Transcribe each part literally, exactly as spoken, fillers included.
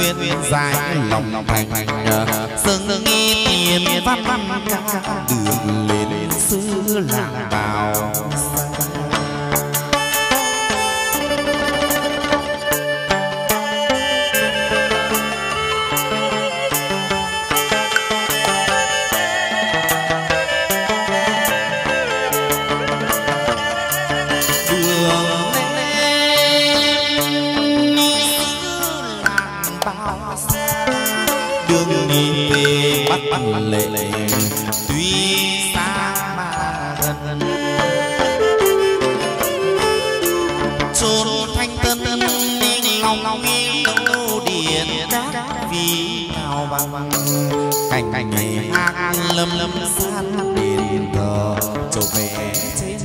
nguyện dài lòng thành dâng nghi tiền văn văn ca đường lên xứ làng bào. Bắc lệ tuy xa mà gần chốn thanh tân ngọc nghi lâu điện các vì nào bằng cảnh cảnh này hát lâm lâm san đền thờ châu về trên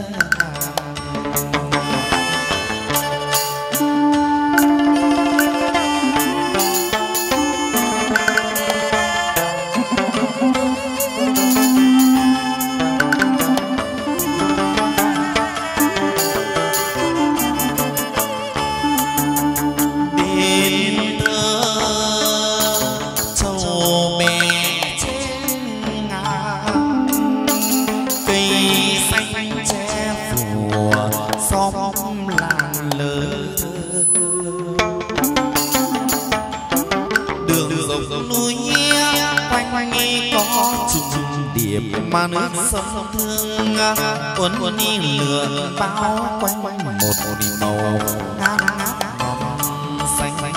mà nước sông thương uốn uốn đi lửa bao quanh quanh một một màu ngát ngát xanh xanh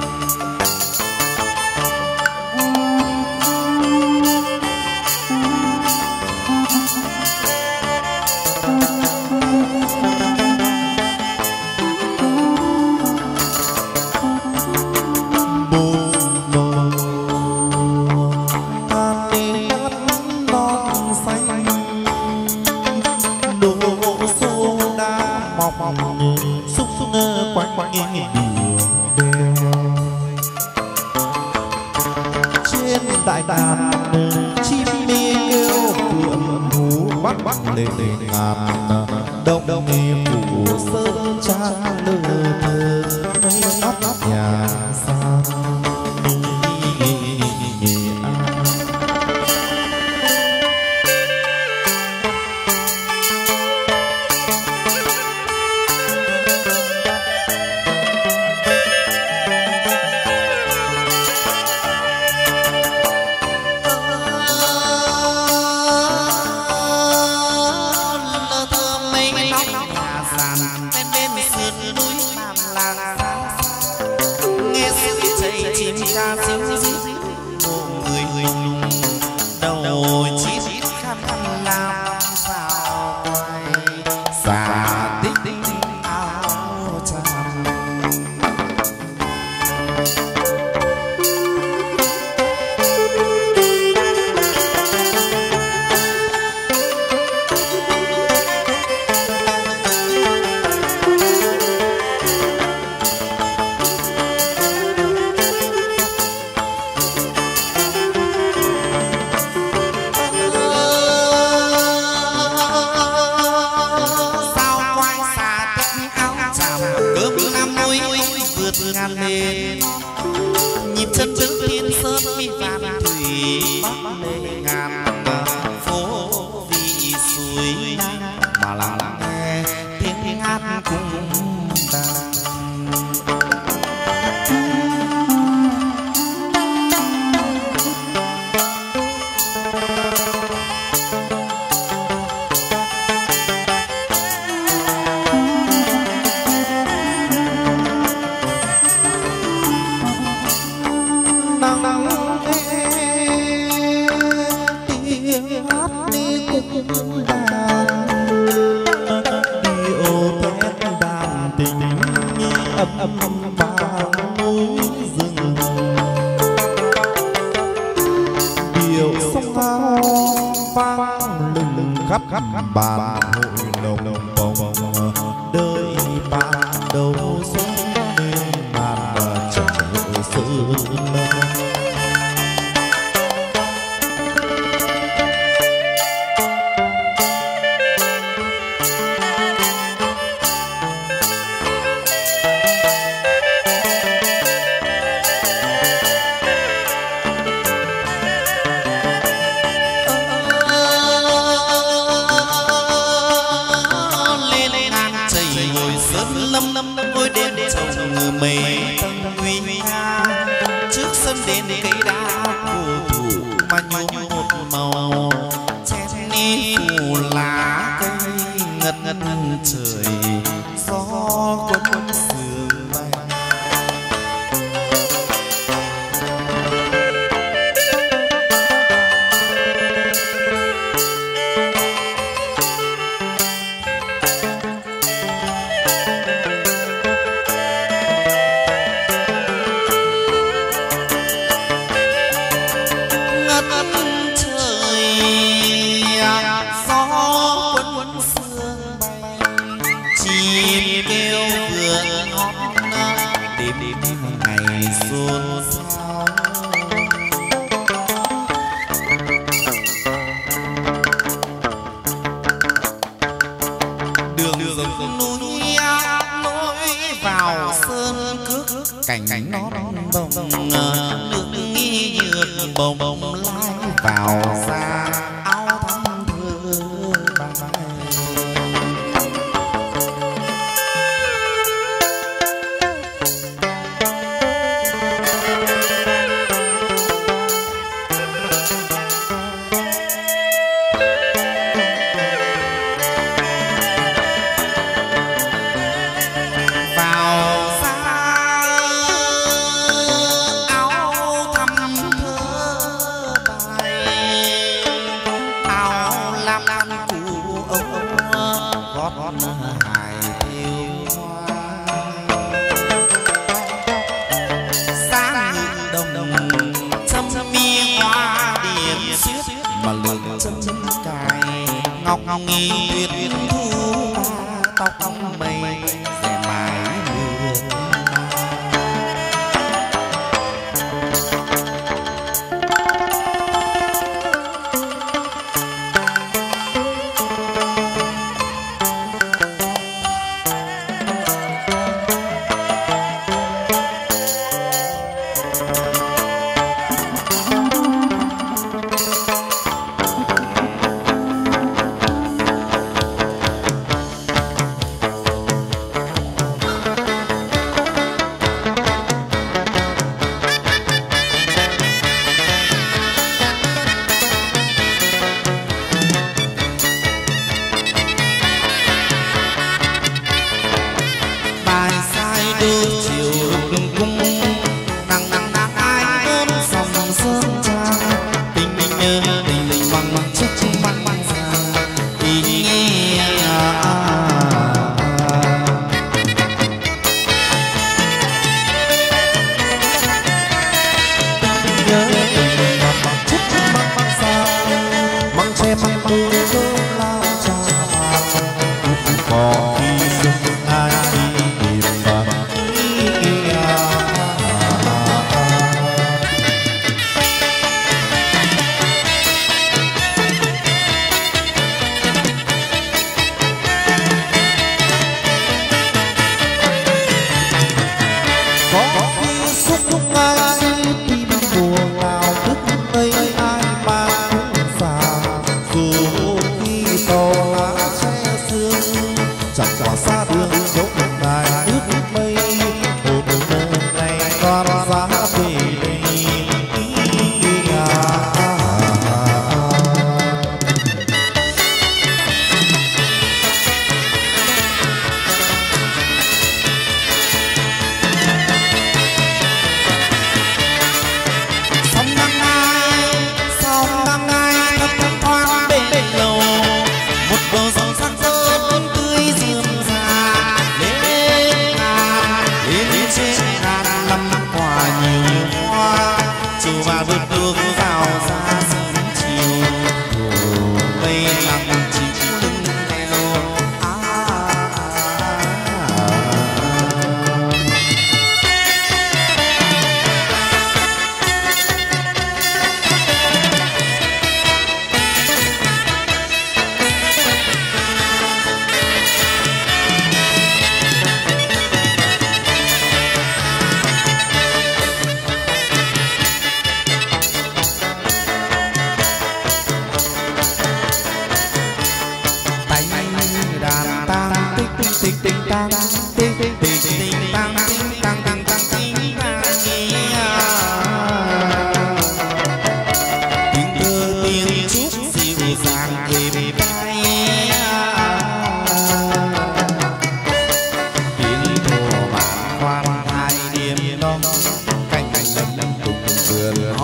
đại đàn chim mi kêu vượn thú bắt bắt lên ngàn đông đông phủ sơn trang lơ thơ mấy ấp nhà xa. Bàn hội lồng bồng đời bạn đầu xuống nên bàn trở sự đến cây đá cổ thụ mà nhuộm một màu chen đi phủ lá cây ngất ngất trời gió cuốn sương bay. Cảnh nó bồng nước nghi dược bồng bồng lai vào xa áo thắm thơ bay. Ngọc nghi tuyệt thu tóc mây rẻ mái mưa.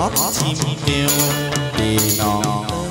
hót chim kêu vì nó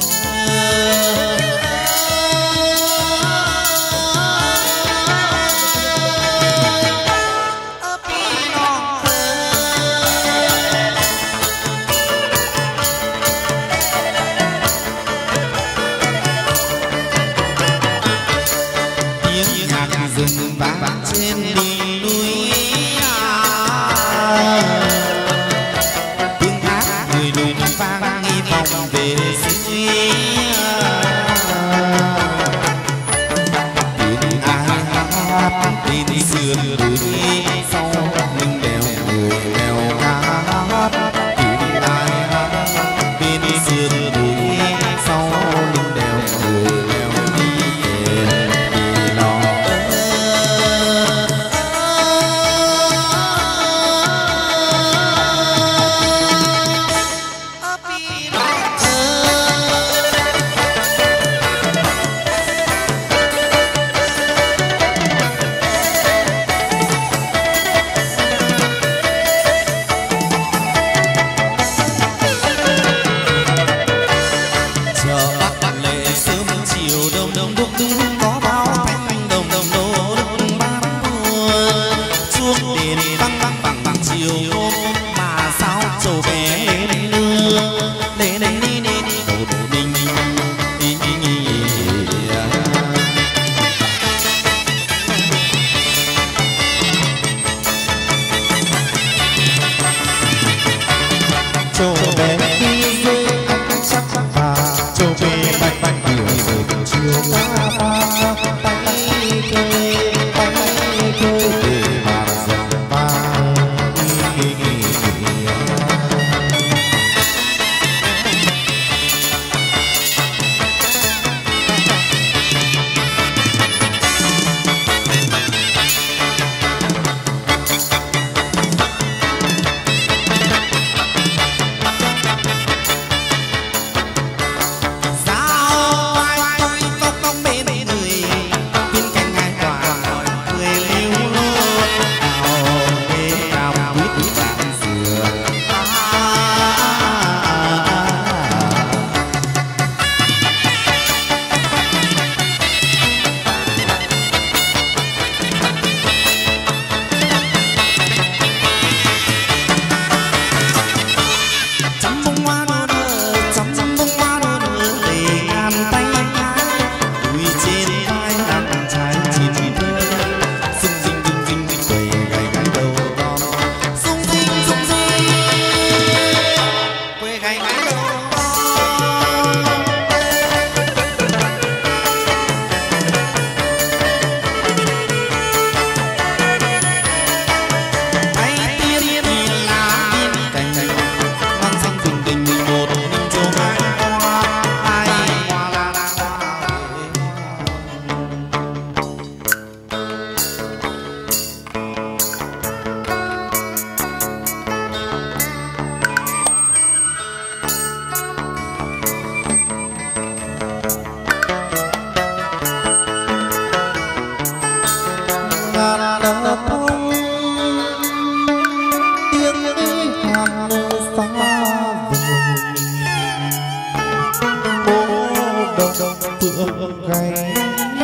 phượng gầy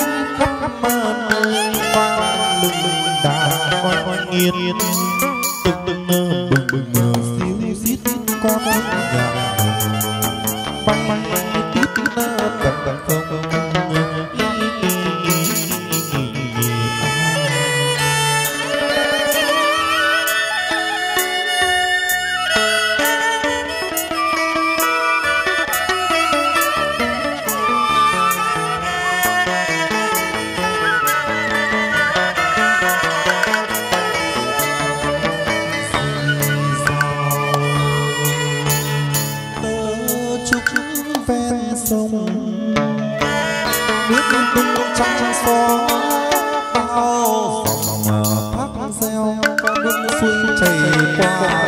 khắp nơi vang lừng đàn con nghiến từng từng bừng bừng xíu xít con nhà bay tít tít cầm cầm không trăng xóa bao dòng thác reo nước suối chảy qua